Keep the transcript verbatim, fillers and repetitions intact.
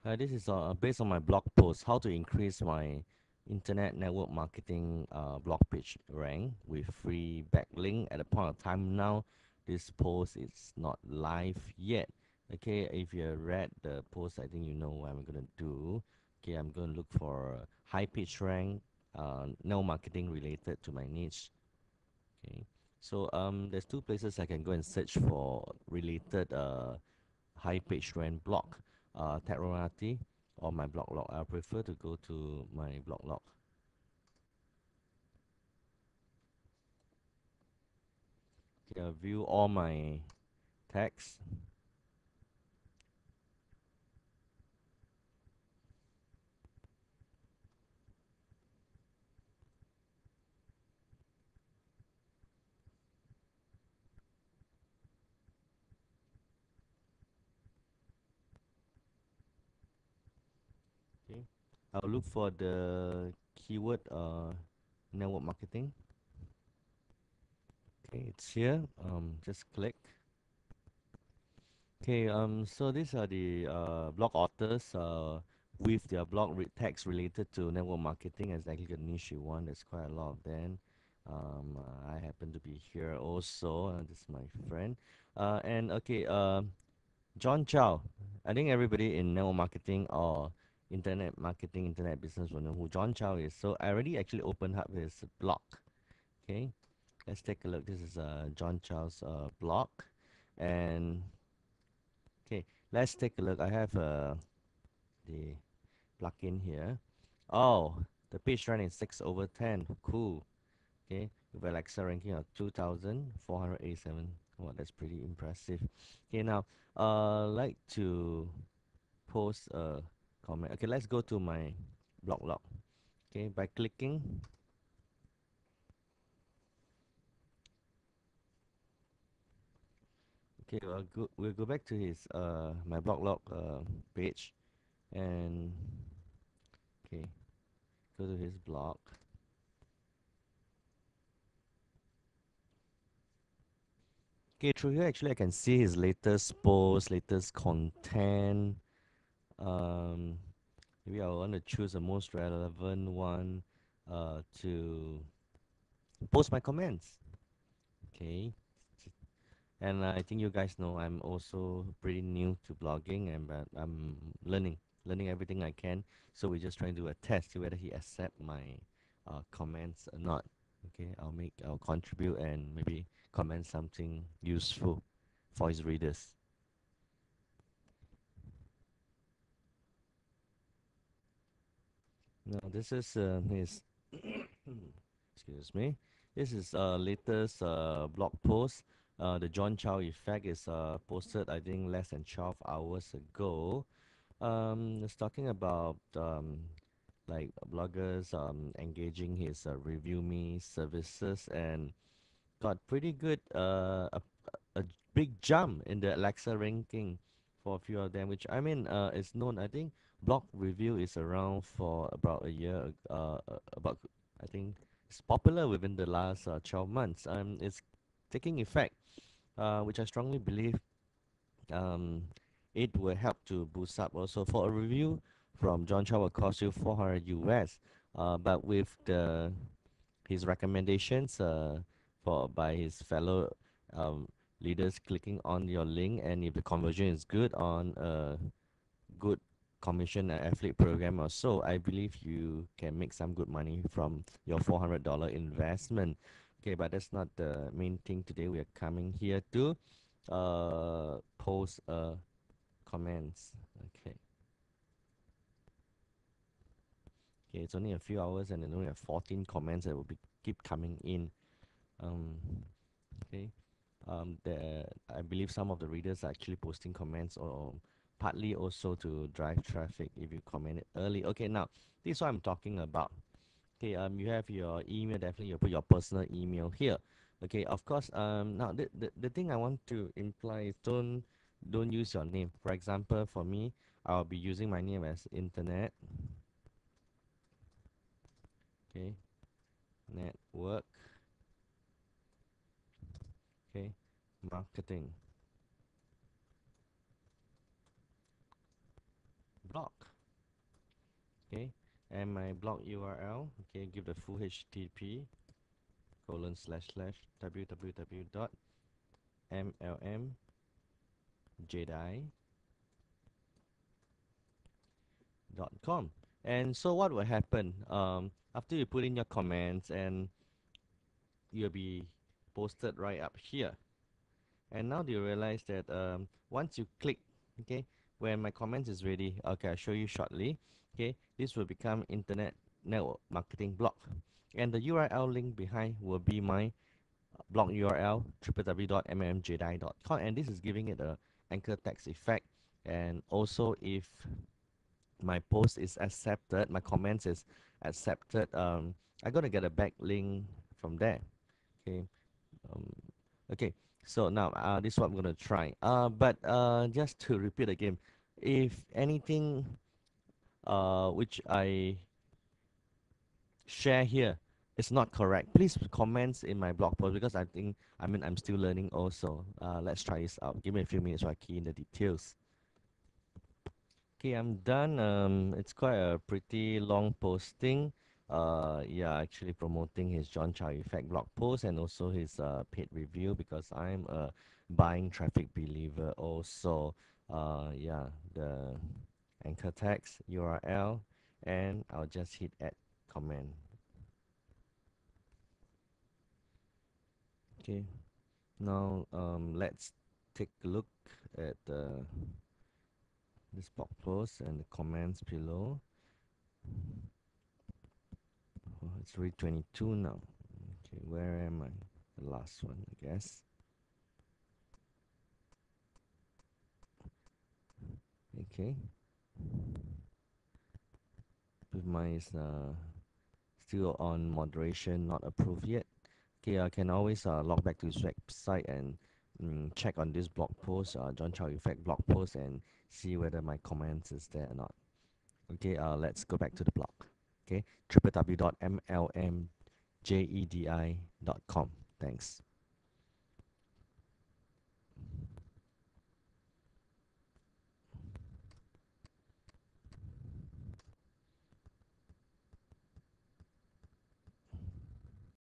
Uh, this is uh, based on my blog post, how to increase my internet network marketing uh, blog page rank with free backlink. At the point of time now, this post is not live yet. Okay, if you read the post, I think you know what I'm gonna do. Okay, I'm gonna look for uh, high page rank, uh, no marketing related to my niche. Okay, so um, there's two places I can go and search for related uh high page rank blog, uh, Techronati or my blog log. I prefer to go to my blog log. Okay, I view all my tags. Okay, I'll look for the keyword uh, network marketing. Okay, it's here. Um, just click. Okay, um, so these are the uh, blog authors uh, with their blog re tags related to network marketing, exactly the niche you want. There's quite a lot of them. Um, uh, I happen to be here also. Uh, this is my friend. Uh, and okay, um, John Chow. I think everybody in network marketing or internet marketing, internet business will know who John Chow is. So I already actually opened up his blog. Okay, let's take a look. This is uh, John Chow's uh, blog, and okay, let's take a look. I have uh, the plugin here. Oh, the page rank is six over ten. Cool. Okay, with Alexa ranking of two thousand four hundred eighty-seven. Wow, that's pretty impressive. Okay, now, uh, like to post a comment. Okay, let's go to my blog log. Okay, by clicking. Okay, we'll go, we'll go back to his uh my blog log uh page and okay, go to his blog. Okay, through here actually I can see his latest post, latest content. Um, maybe I want to choose the most relevant one uh, to post my comments. Okay, and uh, I think you guys know I'm also pretty new to blogging, and but I'm learning, learning everything I can. So we're just trying to do a test, see whether he accept my uh, comments or not. Okay, I'll make, I'll contribute and maybe comment something useful for his readers. Now this is uh, his excuse me. This is uh latest uh blog post. Uh, the John Chow effect is uh posted I think less than twelve hours ago. Um, it's talking about um like bloggers um engaging his uh, review me services and got pretty good uh a, a big jump in the Alexa ranking for a few of them, which I mean uh is known. I think blog review is around for about a year. ag- Uh, uh, about I think it's popular within the last uh, twelve months. Um, it's taking effect, uh, which I strongly believe um it will help to boost up. Also for a review from John Chow will cost you four hundred U S. Uh, but with the his recommendations uh, for by his fellow um, leaders clicking on your link, and if the conversion is good on a good commission and affiliate program or so, I believe you can make some good money from your four hundred dollar investment. Okay, but that's not the main thing today. We are coming here to uh, post uh, comments. Okay. Okay, it's only a few hours and then only have fourteen comments that will be keep coming in. Um, okay. Um, the I believe some of the readers are actually posting comments or partly also to drive traffic if you comment it early. Okay, now this is what I'm talking about. Okay, um, you have your email, definitely you put your personal email here. Okay, of course, um, now the, the, the thing I want to imply is don't don't use your name. For example, for me, I'll be using my name as internet, okay, network, okay, marketing, blog. and my blog U R L, okay, give the full H T T P colon slash slash www dot m l m jedi dot com. And so what will happen um, after you put in your comments, and you'll be posted right up here. And now do you realize that um, once you click, okay, when my comments is ready, okay, I'll show you shortly. Okay, this will become internet network marketing blog, and the U R L link behind will be my blog U R L w w w dot m m jedi dot com, and this is giving it a anchor text effect. And also, if my post is accepted, my comments is accepted, um, I'm gonna get a backlink from there. Okay, um, okay. So now uh, this is what I'm gonna try. Uh, but uh, just to repeat again, if anything uh, which I share here is not correct, please comments in my blog post, because I think I mean I'm still learning also. Uh, let's try this out. Give me a few minutes while I key in the details. Okay, I'm done. Um, it's quite a pretty long posting. Uh, yeah, actually promoting his John Chow Effect blog post, and also his uh, paid review, because I'm a buying traffic believer also. Uh, yeah, the anchor text U R L, and I'll just hit add comment. Okay, now um, let's take a look at uh, this blog post and the comments below. Oh, it's already twenty-two now. Okay, where am I? The last one, I guess. Okay, but mine is uh, still on moderation, not approved yet. Okay, I can always uh, log back to this website and mm, check on this blog post, uh, John Chow Effect blog post, and see whether my comments is there or not. Okay, uh, let's go back to the blog. Okay, w w w dot m l m jedi dot com. Thanks.